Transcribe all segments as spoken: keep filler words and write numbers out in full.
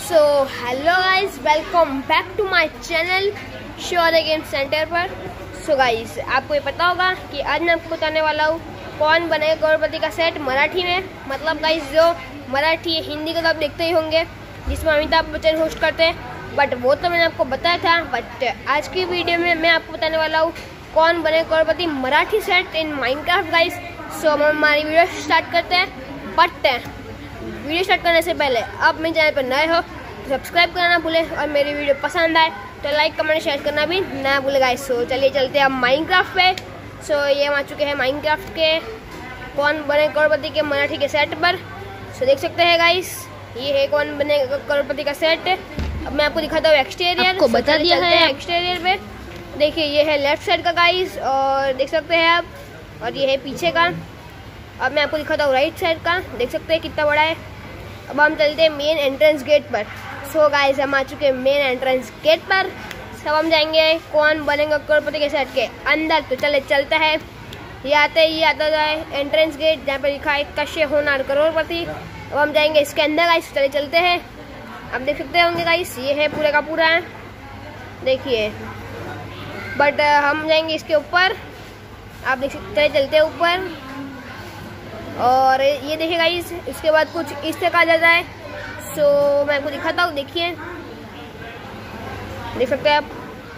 So hello guys, welcome back to my channel शोर game center पर। So guys, आपको ये पता होगा कि आज मैं आपको बताने वाला हूँ कौन बनेगा करोड़पति का सेट मराठी में। मतलब गाइस, जो मराठी हिंदी का तो आप देखते ही होंगे जिसमें अमिताभ बच्चन होस्ट करते हैं, बट वो तो मैंने आपको बताया था। बट आज की वीडियो में मैं आपको बताने वाला हूँ Kaun Banega Crorepati Marathi set in Minecraft guys. So हम हमारी वीडियो स्टार्ट करते हैं। बट वीडियो स्टार्ट करने से पहले आप मेरे चैनल पर नए हो तो सब्सक्राइब करना ना भूलें, और मेरी वीडियो पसंद आए तो लाइक कमेंट शेयर करना भी ना भूलें गाइस। सो चलिए चलते हैं अब माइनक्राफ्ट पे। सो ये हम आ चुके हैं माइनक्राफ्ट के कौन बने करोड़पति के मराठी के सेट पर। सो देख सकते हैं गाइस, ये है कौन बने करोड़पति का सेट। अब मैं आपको दिखाता हूँ एक्सटीरियर, आपको बता दिया है एक्सटीरियर पे। देखिए ये है लेफ्ट साइड का गाइस, और देख सकते हैं आप, और ये है पीछे का। अब मैं आपको दिखाता हूँ राइट साइड का, देख सकते हैं कितना बड़ा है। अब हम चलते हैं मेन एंट्रेंस गेट पर। सो गाइस, हम आ चुके हैं मेन एंट्रेंस गेट पर। सब हम जाएंगे कौन बनेगा करोड़पति के सेट के अंदर। तो चले चलते हैं। ये आते ही आता जाए एंट्रेंस गेट जहाँ पे लिखा है कश्य होनार करोड़पति। अब हम जाएंगे इसके अंदर गाइस, चले चलते हैं। अब देख सकते होंगे गाइस, ये है पूरे का पूरा है, देखिए। बट हम जाएंगे इसके ऊपर, आप देख सकते हैं, चलते हैं ऊपर। और ये देखिए गाइस, इसके बाद कुछ इस तरह का आ जाता है। सो मैं आपको दिखाता हूँ, देखिए, देख सकते हैं आप,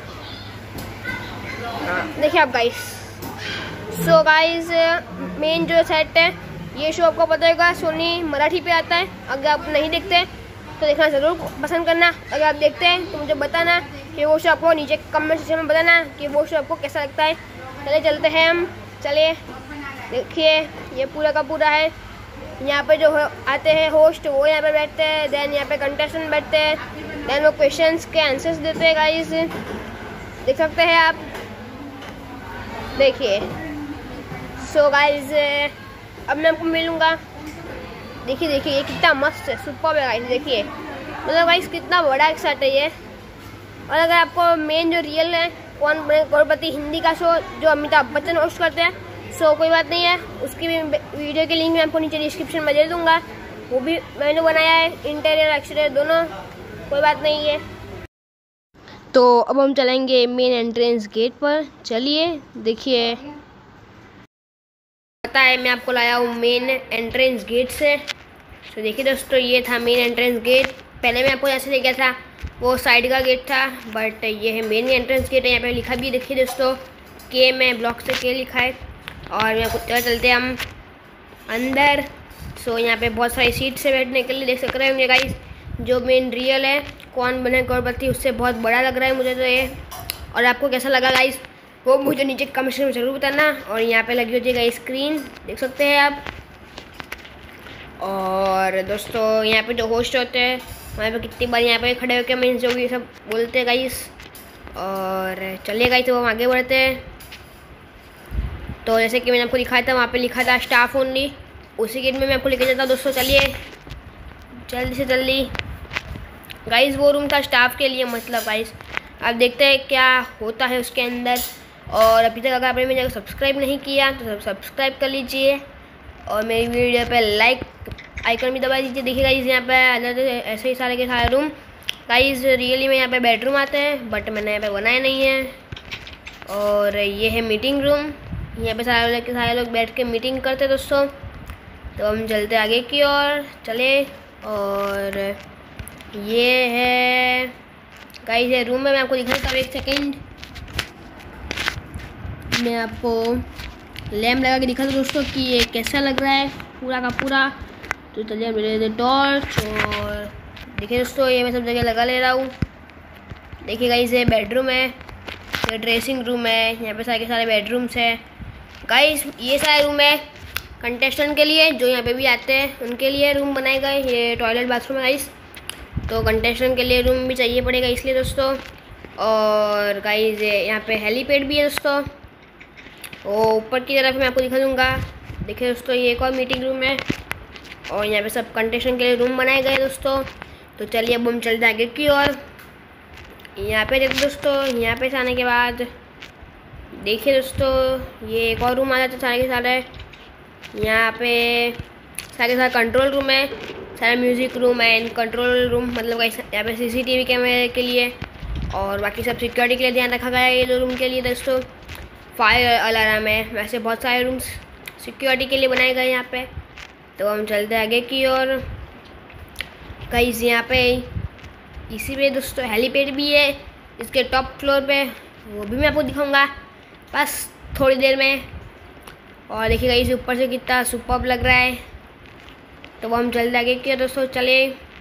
देखिए आप गाइस। सो गाइस, मेन जो सेट है ये शो आपको पता होगा सोनी मराठी पे आता है। अगर आप नहीं देखते तो देखना ज़रूर पसंद करना। अगर आप देखते हैं तो मुझे बताना कि वो शो आपको नीचे कमेंट सेक्शन में बताना कि वो शो आपको कैसा लगता है। चले चलते हैं हम, चलिए। देखिए ये पूरा का पूरा है। यहाँ पे जो आते हैं होस्ट वो यहाँ पे बैठते हैं, देन यहाँ पे कंटेस्टेंट बैठते हैं, देन वो क्वेश्चंस के आंसर्स देते हैं गाइस, देख सकते हैं आप, देखिए। सो गाइस, अब मैं आपको मिलूँगा। देखिए देखिए ये कितना मस्त है, सुपर है गाइस, देखिए। मतलब गाइस कितना बड़ा एक सेट है ये। और अगर आपको मेन जो रियल है कौन बने करोड़पति हिंदी का शो जो अमिताभ बच्चन होस्ट करते हैं, सो कोई बात नहीं है, उसकी भी वीडियो के लिंक मैं आपको नीचे डिस्क्रिप्शन में दे दूंगा। वो भी मैंने बनाया है, इंटीरियर एक्सटीरियर दोनों, कोई बात नहीं है। तो अब हम चलेंगे मेन एंट्रेंस गेट पर। चलिए देखिए, पता है मैं आपको लाया हूँ मेन एंट्रेंस गेट से। तो देखिए दोस्तों, ये था मेन एंट्रेंस गेट। पहले मैं आपको जैसे ले गया था वो साइड का गेट था, बट ये है मेन एंट्रेंस गेट है। यहाँ पे लिखा भी देखिए दोस्तों, के में ब्लॉक से के लिखा है। और मैं कुछ चलते हैं हम अंदर। सो यहाँ पे बहुत सारी सीट से बैठने के लिए, देख सक रहे होंगे गाइस। जो मेन रियल है कौन बने करोड़पति उससे बहुत बड़ा लग रहा है मुझे तो ये। और आपको कैसा लगा गाइस वो मुझे नीचे कमेंट में ज़रूर बताना। और यहाँ पे लगी होती है स्क्रीन, देख सकते हैं आप। और दोस्तों यहाँ पे जो होस्ट होते हैं वहाँ पे कितनी बार यहाँ पे खड़े होकर मीन्स जो भी सब बोलते हैं गाइस। और चलिए गाइस, तो हम आगे बढ़ते हैं। तो जैसे कि मैंने आपको दिखाया था, वहाँ पे लिखा था स्टाफ ओनली, उसी गेट में मैं आपको लेके जाता हूँ दोस्तों। चलिए जल्दी से जल्दी गाइस, वो रूम था स्टाफ के लिए। मतलब गाइस आप देखते हैं क्या होता है उसके अंदर। और अभी तक अगर आपने मेरे चैनल को सब्सक्राइब नहीं किया तो सब्सक्राइब कर लीजिए, और मेरी वीडियो पे लाइक आइकन भी दबा दीजिए। देखिए गाइस, यहाँ पे आ जाते हैं ऐसे ही सारे के सारे रूम गाइस। रियली में यहाँ पे बेडरूम आते हैं, बट मैंने यहाँ पे बनाए नहीं है। और ये है मीटिंग रूम, यहाँ पे सारे लोग के सारे लोग बैठ के मीटिंग करते हैं दोस्तों। तो हम चलते आगे की ओर, चले। और ये है गाइस ये रूम में, मैं आपको दिखाता हूँ, एक सेकेंड मैं आपको लैम्प लगा के दिखाता हूँ दोस्तों कि ये कैसा लग रहा है पूरा का पूरा। तो चलिए मेरे टॉर्च, और देखिए दोस्तों ये मैं सब जगह लगा ले रहा हूँ। देखिए गाइस, ये बेडरूम है, ये ड्रेसिंग रूम है, यहाँ पे सारे के सारे बेडरूम्स है गाइस। ये सारे रूम है कंटेस्टेंट के लिए जो यहाँ पे भी आते हैं, उनके लिए रूम बनाए गए। ये टॉयलेट बाथरूम है गाइस, तो कंटेस्टेंट के लिए रूम भी चाहिए पड़ेगा इसलिए दोस्तों। और गाइस यहाँ पे हेलीपैड भी है दोस्तों, वो ऊपर की तरफ मैं आपको दिखा दूँगा। देखिए दोस्तों, ये एक और मीटिंग रूम है, और यहाँ पे सब कंटेस्टेंट के लिए रूम बनाए गए दोस्तों। तो चलिए अब हम चलते हैं आगे की ओर। यहाँ पे देखो दोस्तों, यहाँ पे से आने के बाद देखिए दोस्तों, ये एक और रूम आ जाता है सारे के सारे। यहाँ पे सारे सारा कंट्रोल रूम है, सारा music room and control room, मतलब गाइस यहाँ पे सीसीटीवी कैमरे के लिए और बाकी सब सिक्योरिटी के लिए ध्यान रखा गया है ये दो रूम के लिए दोस्तों। फायर अलार्म है, वैसे बहुत सारे रूम्स सिक्योरिटी के लिए बनाए गए यहाँ पे। तो हम चलते हैं आगे की ओर। गाइस यहाँ पे इसी पे दोस्तों हेलीपैड भी है, इसके टॉप फ्लोर पे, वो भी मैं आपको दिखाऊंगा बस थोड़ी देर में। और देखिएगा इस ऊपर से कितना सुपर्ब लग रहा है। तो वो हम चलते आगे की ओर दोस्तों, चले।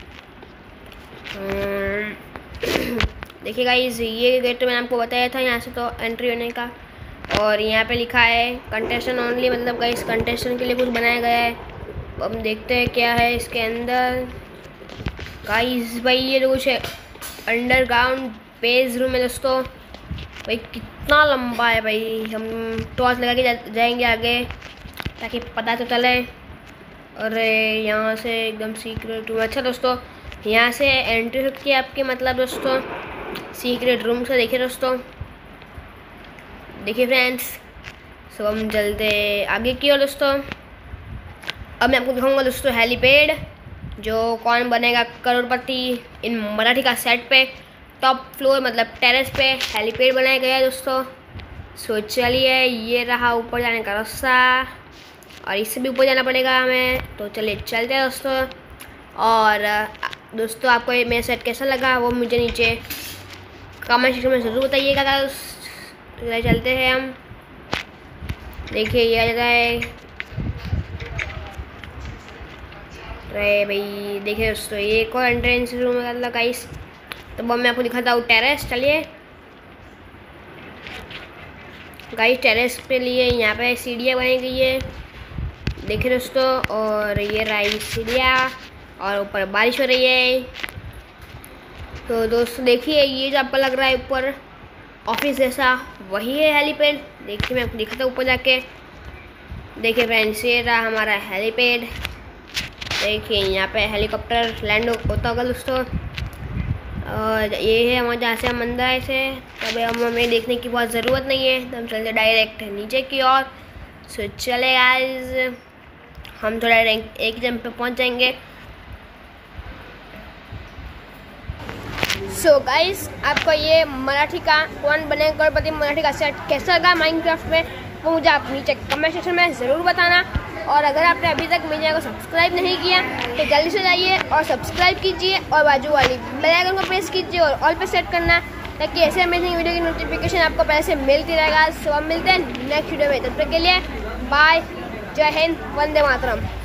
देखिएगा इस ये गेट तो मैंने आपको बताया था यहाँ से तो एंट्री होने का। और यहाँ पे लिखा है कंटेस्टेंट ओनली, मतलब गाइस कंटेस्टेंट के लिए कुछ बनाया गया है। अब हम देखते हैं क्या है इसके अंदर। गाइस भाई ये तो कुछ अंडरग्राउंड बेस रूम है दोस्तों। भाई कितना लंबा है भाई, हम टॉर्च लगा के जा, जाएंगे आगे ताकि पता तो चले। और यहाँ से एकदम सीक्रेट रूम। अच्छा दोस्तों यहाँ से एंट्री होती है आपके, मतलब दोस्तों सीक्रेट रूम से। देखिए दोस्तों, देखिए फ्रेंड्स, सो हम चलते आगे की ओर दोस्तों। अब मैं आपको दिखाऊंगा दोस्तों हेलीपैड, जो कौन बनेगा करोड़पति इन मराठी का सेट पे टॉप फ्लोर मतलब टेरेस पे हेलीपैड बनाया गया है दोस्तों। सो चलिए, ये रहा ऊपर जाने का रास्ता और इससे भी ऊपर जाना पड़ेगा हमें। तो चलिए चलते हैं दोस्तों। और दोस्तों आपको ये मेरा सेट कैसा लगा वो मुझे नीचे कमेंट सेक्शन में ज़रूर बताइएगा। तो चलते हैं हम। देखिए ये आ जाता है। अरे भाई देखिए दोस्तों, ये एक और एंट्रेंस रूम है गाइस। तो वो मैं आपको दिखाता हूँ टेरेस। चलिए गाइस, टेरेस पे लिए यहाँ पे सीढ़ियाँ बनाई गई है, देखिए दोस्तों। और ये रही सीढ़ियाँ और ऊपर बारिश हो रही है। तो दोस्तों देखिए ये जो आपको लग रहा है ऊपर ऑफिस जैसा, वही है हेलीपैड। देखिए मैं आपको दिखाता हूँ ऊपर जाके। देखिए फ्रेंड्स, ये रहा हमारा हेलीपैड। देखिए यहाँ पे हेलीकॉप्टर लैंड होता होगा दोस्तों। और ये है हमारे जहाँ से हम अंदर आए थे। तब हम हमें देखने की बहुत ज़रूरत नहीं है, तो हम चलते डायरेक्ट नीचे की ओर। सो चले गाइस, हम थोड़ा रैंक एक जंप पे पहुँच जाएंगे। सो so गाइस, आपको ये मराठी का कौन बनेगा करोड़पति मराठी का सेट कैसा लगा माइनक्राफ्ट में, वो मुझे आप नीचे कमेंट सेक्शन में ज़रूर बताना। और अगर आपने अभी तक मेरे चैनल को सब्सक्राइब नहीं किया तो जल्दी से जाइए और सब्सक्राइब कीजिए और बाजू वाली बेल आइकन को प्रेस कीजिए और ऑल पे सेट करना, ताकि ऐसे अमेजिंग वीडियो की नोटिफिकेशन आपको पहले से मिलती रहेगा। सो अब मिलते हैं नेक्स्ट वीडियो में, तब तक के लिए बाय, जय हिंद, वंदे मातरम।